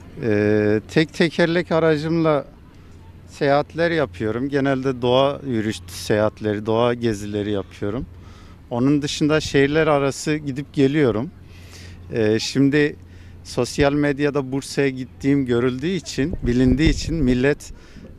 Tek tekerlek aracımla seyahatler yapıyorum. Genelde doğa yürüyüş seyahatleri, doğa gezileri yapıyorum. Onun dışında şehirler arası gidip geliyorum. Şimdi sosyal medyada Bursa'ya gittiğim görüldüğü için, bilindiği için millet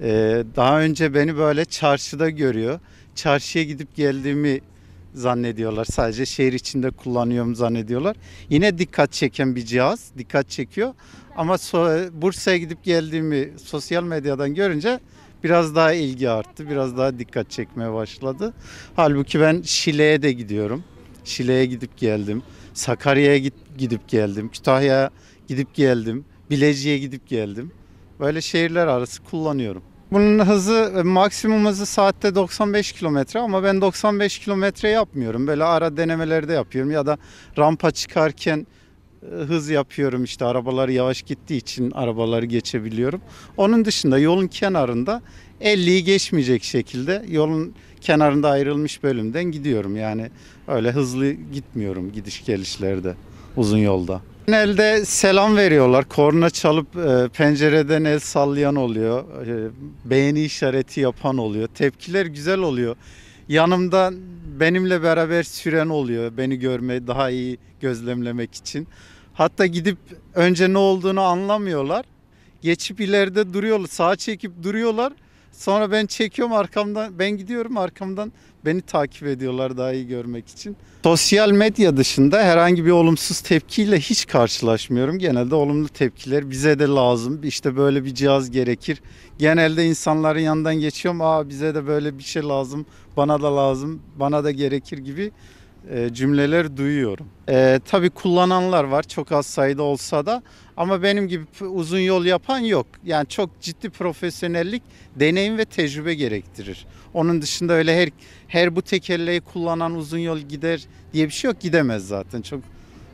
daha önce beni böyle çarşıda görüyor. Çarşıya gidip geldiğimi zannediyorlar. Sadece şehir içinde kullanıyorum zannediyorlar. Yine dikkat çeken bir cihaz, dikkat çekiyor. Ama Bursa'ya gidip geldiğimi sosyal medyadan görünce biraz daha ilgi arttı, biraz daha dikkat çekmeye başladı. Halbuki ben Şile'ye de gidiyorum. Şile'ye gidip geldim. Sakarya'ya gidip geldim. Kütahya'ya gidip geldim. Bilecik'e gidip geldim. Böyle şehirler arası kullanıyorum. Bunun hızı maksimum hızı saatte 95 kilometre ama ben 95 kilometre yapmıyorum. Böyle ara denemelerde yapıyorum ya da rampa çıkarken hız yapıyorum, işte arabalar yavaş gittiği için arabaları geçebiliyorum. Onun dışında yolun kenarında 50'yi geçmeyecek şekilde yolun kenarında ayrılmış bölümden gidiyorum. Yani öyle hızlı gitmiyorum gidiş gelişlerde uzun yolda. Genelde selam veriyorlar. Korna çalıp pencereden el sallayan oluyor. Beğeni işareti yapan oluyor. Tepkiler güzel oluyor. Yanımda benimle beraber süren oluyor. Beni görmeyi daha iyi gözlemlemek için. Hatta gidip önce ne olduğunu anlamıyorlar. Geçip ileride duruyorlar. Sağa çekip duruyorlar. Sonra ben çekiyorum arkamdan. Ben gidiyorum arkamdan. Beni takip ediyorlar daha iyi görmek için. Sosyal medya dışında herhangi bir olumsuz tepkiyle hiç karşılaşmıyorum. Genelde olumlu tepkiler bize de lazım. İşte böyle bir cihaz gerekir. Genelde insanların yanından geçiyorum. Aa, bize de böyle bir şey lazım. Bana da lazım. Bana da gerekir gibi cümleler duyuyorum. Tabii kullananlar var çok az sayıda olsa da ama benim gibi uzun yol yapan yok. Yani çok ciddi profesyonellik, deneyim ve tecrübe gerektirir. Onun dışında öyle her bu tekerleği kullanan uzun yol gider diye bir şey yok, gidemez zaten. Çok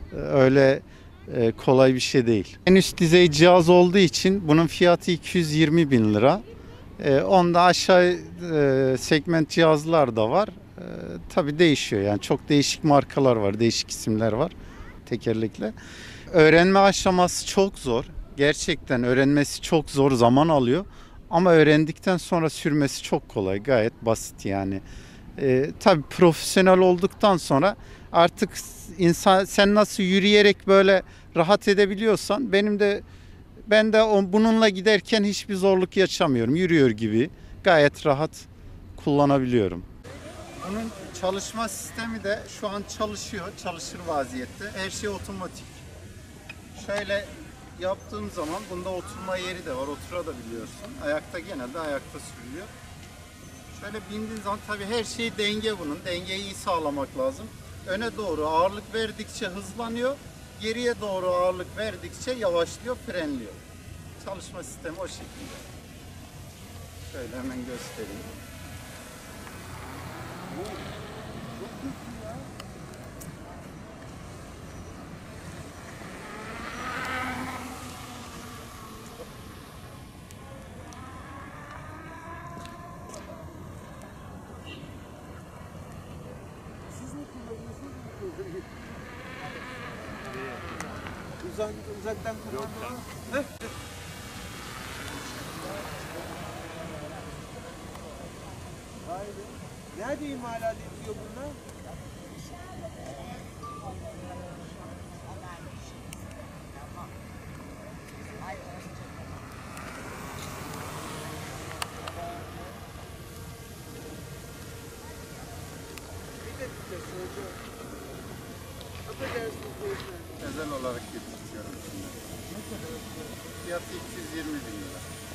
öyle kolay bir şey değil. En üst düzey cihaz olduğu için bunun fiyatı 220 bin lira. Onda aşağı segment cihazlar da var. Tabii değişiyor, yani çok değişik markalar var, değişik isimler var tekerlekle. Öğrenme aşaması çok zor. Gerçekten öğrenmesi çok zor, zaman alıyor. Ama öğrendikten sonra sürmesi çok kolay, gayet basit yani. Tabii profesyonel olduktan sonra artık insan, sen nasıl yürüyerek böyle rahat edebiliyorsan ben de bununla giderken hiçbir zorluk yaşamıyorum. Yürüyor gibi gayet rahat kullanabiliyorum. Bunun çalışma sistemi de şu an çalışıyor, çalışır vaziyette. Her şey otomatik. Şöyle yaptığım zaman bunda oturma yeri de var, oturabiliyorsun. Ayakta, genelde ayakta sürülüyor. Şöyle bindiğin zaman tabii her şey denge bunun. Dengeyi iyi sağlamak lazım. Öne doğru ağırlık verdikçe hızlanıyor. Geriye doğru ağırlık verdikçe yavaşlıyor, frenliyor. Çalışma sistemi o şekilde. Şöyle hemen göstereyim. Uzaktan kumanda var. Vay be. Nerede imalat ediliyor bunlar? Özel olarak getirtiyorum şimdi. Fiyatı 220 bin lira.